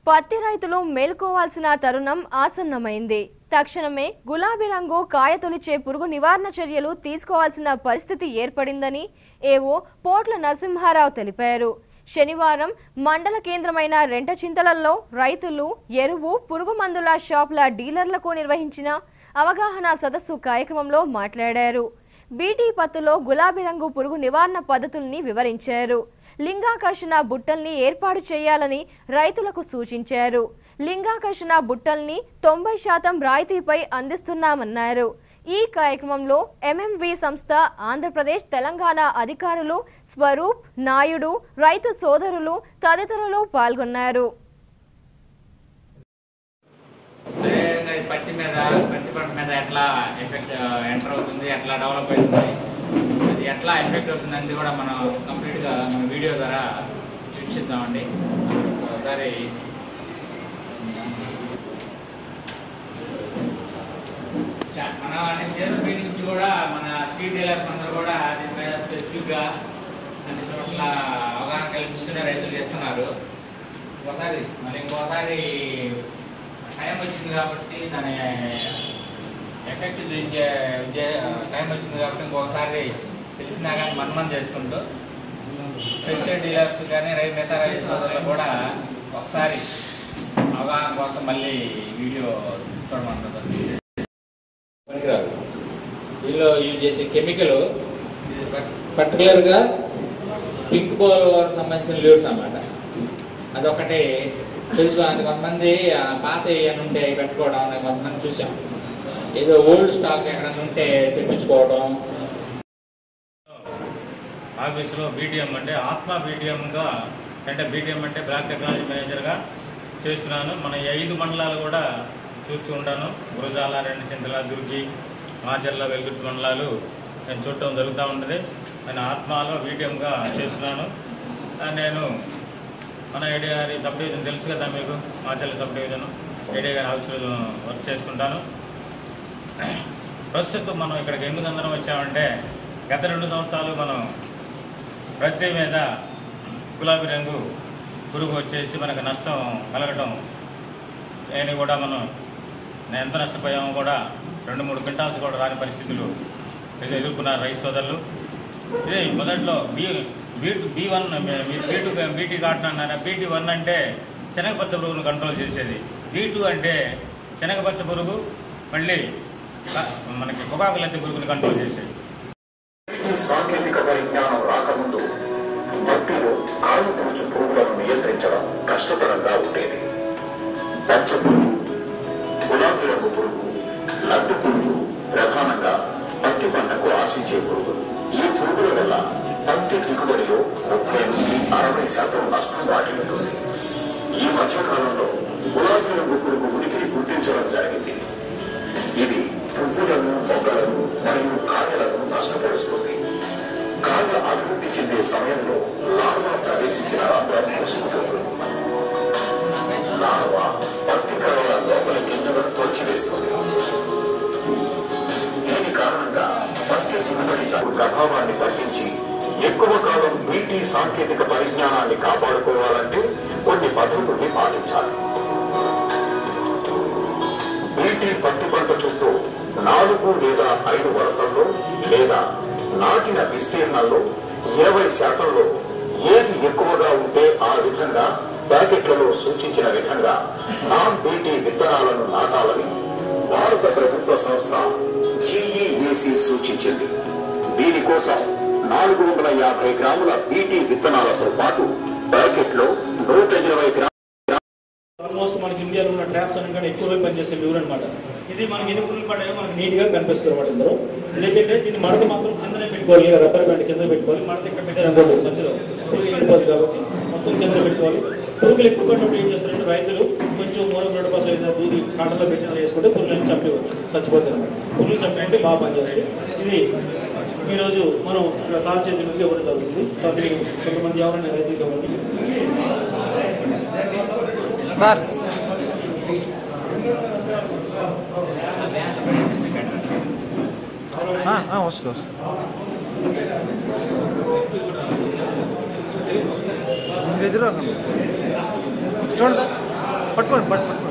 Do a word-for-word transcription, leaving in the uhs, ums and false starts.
పత్తి రైతులు మేల్కోవాల్సిన తరుణం ఆసన్నమైంది. తక్షణమే గులాబీ రంగు కాయతొలిచే పురుగు నివారణ చర్యలు తీసుకోవాల్సిన పరిస్థితి ఏర్పడిందని ఏవో పోట్ల నరసింహారావు తెలిపారు. శనివారం మండల కేంద్రమైన రెంటచింతలలో రైతులు ఎరువు పురుగు మందుల షాపుల డీలర్లకు నిర్వహించిన అవగాహన సదస్సు కార్యక్రమంలో మాట్లాడారు. బీటీ పత్తులో గులాబీ రంగు పురుగు నివారణ పద్ధతుల్ని వివరించారు. లింగాకర్షణ బుట్టల్ని ఏర్పాటు చేయాలని రైతులకు సూచించారు. లింగాకర్షణ బుట్టల్ని తొంభై శాతం రాయితీపై అందిస్తున్నామన్నారు. ఈ కార్యక్రమంలో ఎంఎంవి సంస్థ, ఆంధ్రప్రదేశ్, తెలంగాణ అధికారులు, స్వరూప్, నాయుడు, రైతు సోదరులు తదితరులు పాల్గొన్నారు. పత్తి మీద పత్తి పంట మీద ఎట్లా ఎఫెక్ట్ ఎంటర్ అవుతుంది, ఎట్లా డెవలప్ అవుతుంది, అది ఎట్లా ఎఫెక్ట్ అవుతుంది అనేది కూడా మనం కంప్లీట్గా మన వీడియో ద్వారా వీక్షిద్దామండి. ఒకసారి మన అన్ని సీజన్ మీటింగ్స్ కూడా మన సీడ్ డీలర్స్ అందరూ కూడా దీని మీద స్పెసిఫిక్గా అన్ని చోట్ల అవగాహన కల్పిస్తున్న రైతులు చేస్తున్నారు. ఒకసారి మళ్ళీ ఇంకోసారి టైం వచ్చింది కాబట్టి దాని ఎఫెక్ట్ చూపించే టైం వచ్చింది కాబట్టి ఇంకొకసారి తెలిసినా కానీ మనమని చేసుకుంటూ ఫ్రెష్ డీలర్స్ కానీ రై మిగతా రైతు సోదరులు కూడా ఒకసారి అవగాహన కోసం మళ్ళీ వీడియో చూడమంటుంది. పనికిరాదు దీనిలో యూజ్ చేసే కెమికల్ పర్టికులర్గా పింక్ బోల్ సంబంధించిన ల్యూర్స్ అన్నమాట. అదొకటి తెలుసుకోవాలి. కొంతమంది పాత ఏమైనా ఉంటే పెట్టుకోవడం కొంతమంది చూసాం. ఏదో ఓల్డ్ స్టాక్ ఎక్కడన్నా ఉంటే తెప్పించుకోవడం. ఆఫీసులో బీటీఎం అంటే ఆత్మ బీటీఎంగా అంటే బీటీఎం అంటే బ్లాక్ టెక్నాలజీ మేనేజర్గా చేస్తున్నాను. మన ఐదు మండలాలు కూడా చూస్తూ ఉంటాను. గురజాల, రెంటచింతల, దుర్గి, మాచర్ల, వెల్దుర్తి మండలాలు నేను చూడటం జరుగుతూ ఉంటుంది. నేను ఆత్మలో బీటీఎంగా చేస్తున్నాను. నేను మన ఏడీ గారి సబ్ డివిజన్ తెలుసు కదా మీకు, మాచర్ల సబ్ డివిజన్ ఏడీ గారి ఆఫీసులో వర్క్ చేసుకుంటాను. ప్రస్తుతం మనం ఇక్కడికి ఎందుకు అందరం వచ్చామంటే గత రెండు సంవత్సరాలు మనం ప్రతి మీద గులాబీ రంగు పురుగు వచ్చేసి మనకు నష్టం కలగటం నేను కూడా మనం ఎంత నష్టపోయామో కూడా రెండు మూడు క్వింటాల్స్ కూడా రాని పరిస్థితులు ఎదుర్కొన్నారు రైతు సోదరులు. ఇది మొదట్లో B B B one B two BT cotton అన్నారా. బీటీ వన్ అంటే శనగపచ్చ పురుగును కంట్రోల్ చేసేది. బీ టూ అంటే శనగపచ్చ పురుగు మళ్ళీ మనకి పొగాకు లద్దె పురుగును కంట్రోల్ చేసేది. సాంకేతిక పరిజ్ఞానం రాకముందు పత్తిలో కాలు తూచు పురుగులను నియంత్రించడం కష్టతరంగా ఉండేది. పచ్చ పురుగు, గులాబీ రంగు పురుగు, లద్దె పురుగు ప్రధానంగా పత్తి పంటకు ఆశించే పురుగులు. ఈ పురుగుల వల్ల పత్తి దిగుబడిలో ముప్పై నుండి అరవై శాతం నష్టం వాటిల్లుతుంది. ఈ మధ్యకాలంలో గులాబీ రంగు పురుగు ఉనికిని గుర్తించడం జరిగింది. ఇది పువ్వులను, మొగ్గలను మరియు కాయలను నష్టపరుస్తుంది. కాయ అభివృద్ధి చెందే సమయంలో లార్వా ప్రవేశించిన రంధ్రం మూసుకుపోతుంది. లార్వా పత్తి కాయల లోపలి గింజలను తొలచివేస్తుంది. దీని కారణంగా పత్తి దిగుబడి ప్రభావాన్ని తగ్గించి ఎక్కువ కాలం బీటీ సాంకేతిక పరిజ్ఞానాన్ని కాపాడుకోవాలంటే కొన్ని పద్ధతుల్ని పాటించాలి. బీటీ పత్తి పంట చుట్టూ నాలుగు లేదా ఐదు వరుసల్లో లేదా నాటిన విస్తీర్ణంలో ఇరవై శాతంలో ఏది ఎక్కువగా ఉంటే ఆ విధంగా ప్యాకెట్లలో సూచించిన విధంగా నాన్ బీటీ విత్తనాలను నాటాలని భారత ప్రభుత్వ సంస్థ జీఈఏసీ సూచించింది. దీనికోసం నాలుగు వందల యాభై గ్రాముల బీటీ విత్తనాలతో పాటు ప్యాకెట్లో నూట ఇరవై గ్రాముల ఆల్మోస్ట్ మనకి ఇండియాలో ఉన్న ట్రాప్స్ అన్ని కూడా ఎక్కువగా పనిచేసే ల్యూర్ అనమాట. ఇది మనకి ఎన్ని పురుగులు పడ్డాయో మనకి నీట్గా కనిపిస్తుంది అనమాట. ఇందులో ఎందుకంటే దీన్ని మడత మాత్రం కిందనే పెట్టుకోవాలి. రబ్బర్ బ్యాండ్ కింద పెట్టుకోవాలి. మడత ఇక్కడ పెట్టారు మధ్యలో పురుగు వెళ్ళిపోతుంది కాబట్టి మొత్తం కింద పెట్టుకోవాలి. పురుగులు ఎక్కువ పడినప్పుడు ఏం చేస్తారంటే రైతులు కొంచెం మూల రెండు పర్సెంట్ దూది కాటన్లో పెట్టిన వేసుకుంటే పురుగులను చంపి చచ్చిపోతాయి అనమాట. పురుగులు చంపి బాగా పనిచేస్తాయి. ఇది ఈరోజు మనం సాహచర్య నుంచి ఇవ్వడం జరుగుతుంది. సో దీనికి కొంతమంది ఎవరైనా రైతులకు ఇవ్వండి సార్. వస్తుంది వస్తుంది ఎదురు చూడండి సార్. పట్టుకోండి పట్టుకోండి